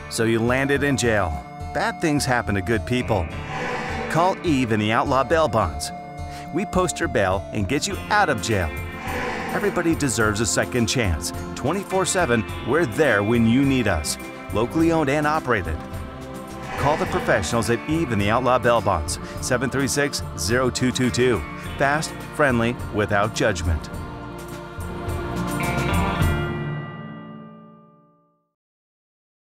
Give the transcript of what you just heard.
So you landed in jail. Bad things happen to good people. Call Eve and the Outlaw Bail Bonds. We post your bail and get you out of jail. Everybody deserves a second chance. 24/7, we're there when you need us. Locally owned and operated. Call the professionals at Eve and the Outlaw Bail Bonds, 736-0222. Fast, friendly, without judgment.